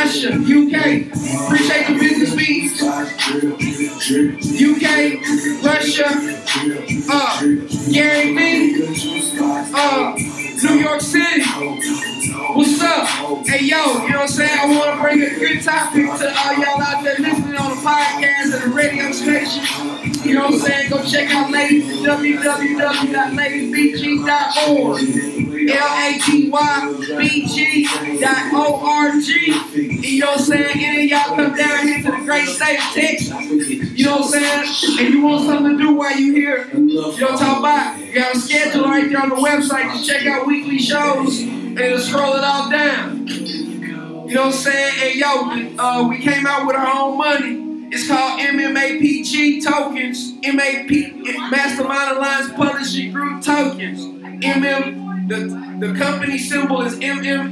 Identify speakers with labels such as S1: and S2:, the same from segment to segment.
S1: Russia, UK, appreciate the business beats. UK, Russia, Gary V, New York City. What's up? Hey, yo, you know what I'm saying? I want to bring a good topic to all y'all out there listening on the podcast and the radio station. You know what I'm saying? Go check out ladies at www.ladiesbg.org. LATYBG.org. You know what I'm saying? Any of y'all come down here to the great state of Texas. You know what I'm saying? And you want something to do while you here. You know what I'm talking about? You got a schedule right there on the website. Just check out weekly shows and it'll scroll it all down. You know what I'm saying? And yo, we came out with our own money. It's called MMAPG Tokens. Mastermind Alliance Publishing Group Tokens. The company symbol is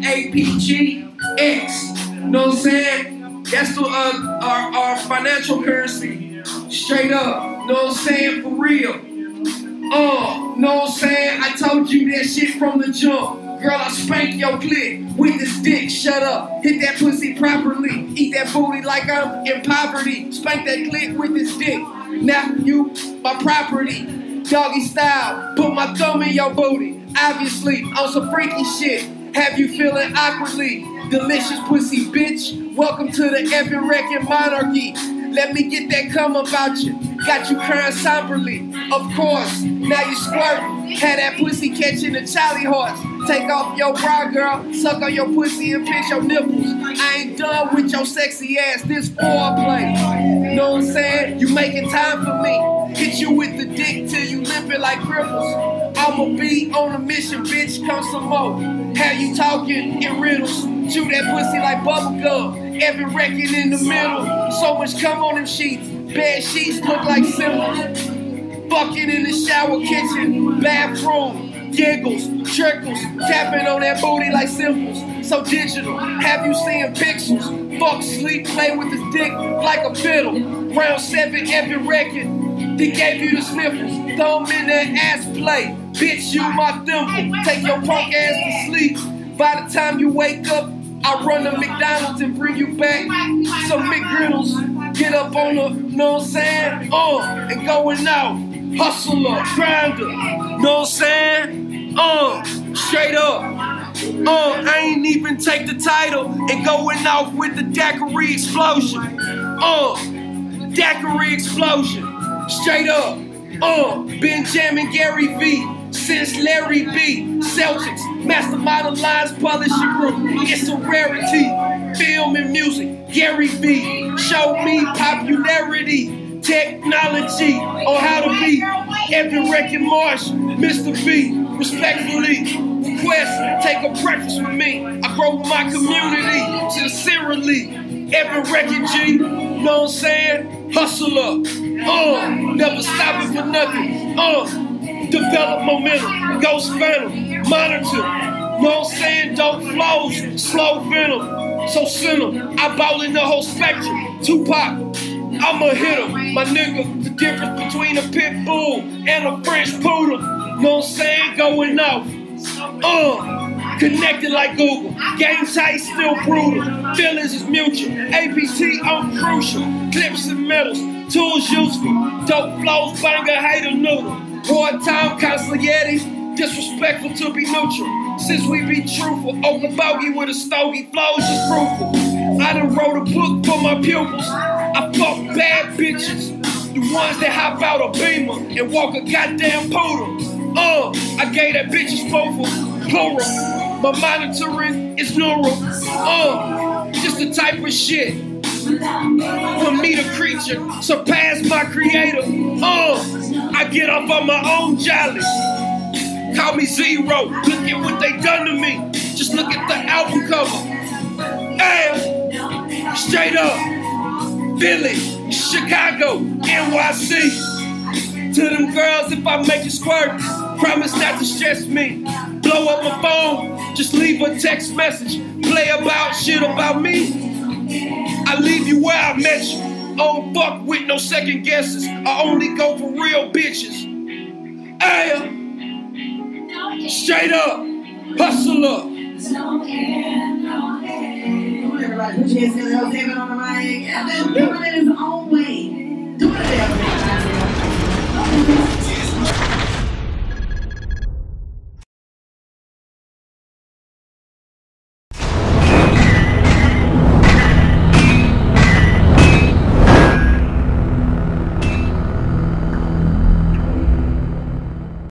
S1: MMAPGX. You know what I'm saying? That's our financial currency. Straight up. You know what I'm saying? For real. Know what I'm saying? I told you that shit from the jump. Girl, I spank your clit with this dick, shut up. Hit that pussy properly. Eat that booty like I'm in poverty. Spank that clit with this dick. Now you my property. Doggy style, put my thumb in your booty. Obviously, on some freaky shit. Have you feeling awkwardly? Delicious pussy, bitch. Welcome to the Evan Wrecking Monarchy. Let me get that cum about you. Got you crying somberly. Of course, now you squirting. Had that pussy catching the Charlie horse. Take off your bra, girl. Suck on your pussy and pinch your nipples. I ain't done with your sexy ass. This foreplay. Know what I'm saying? You making time for me. Hit you with the dick till you limping like cripples. I'ma be on a mission, bitch. Come some more. Have you talking in riddles? Chew that pussy like bubble gum. Every record in the middle. So much cum on them sheets. Bed sheets look like symbols. Fucking in the shower, kitchen, bathroom. Giggles, trickles, tapping on that booty like symbols. So digital. Have you seen pixels? Fuck, sleep, play with his dick like a fiddle. Round 7, every record. They gave you the sniffles. Throw 'em in that ass play. Bitch, you my thimble. Take your punk ass to sleep. By the time you wake up, I run to McDonald's and bring you back some McGriddles. Get up on the, know what I'm saying? And going out. Hustler, grinder. Know what I'm saying? Straight up. I ain't even take the title and going off with the daiquiri explosion. Daiquiri explosion. Straight up. Been jamming Gary V since Larry B. Celtics, Mastermind Alliance Publishing Group. It's a rarity. Film and music, Gary V. Show me popularity. Technology on how to be Evan Wrecking Marsh, Mr. V. Respectfully request, take a breakfast with me. I grow with my community, sincerely. Evan Wrecking G, know what I'm saying? Hustler, never stopping for nothing. Develop momentum, ghost phantom, monitor. Know what I'm saying? Dope flows, slow venom. So send 'em. I ball in the whole spectrum. Tupac. I'ma hit him, my nigga. The difference between a pit bull and a French poodle. Know what I'm saying? Going off. Connected like Google. Game tight, still brutal. Feelings is mutual. APT on crucial. Clips and medals. Tools useful. Dope flows, banger, hater noodle. Hard time, consigliere. Disrespectful to be neutral. Since we be truthful, open bogey with a stogie. Flows just fruitful. I done wrote a book for my pupils. I fuck bad bitches, the ones that hop out a Beamer and walk a goddamn poodle. I gave that bitch a spoonful, plural. My monitoring is neural. Just the type of shit. For me, the creature, surpass my creator. I get up on my own jolly. Call me Zero. Look at what they done to me. Just look at the album cover. Straight up. Philly, Chicago, NYC. To them girls, if I make you squirt, promise not to stress me. Blow up my phone, just leave a text message. Play about shit about me. I leave you where I met you. I don't fuck with no second guesses. I only go for real bitches. Straight up, hustler.
S2: everybody put your hands together. Evan on the mic. Evan, living in his own way. Doing it, Evan.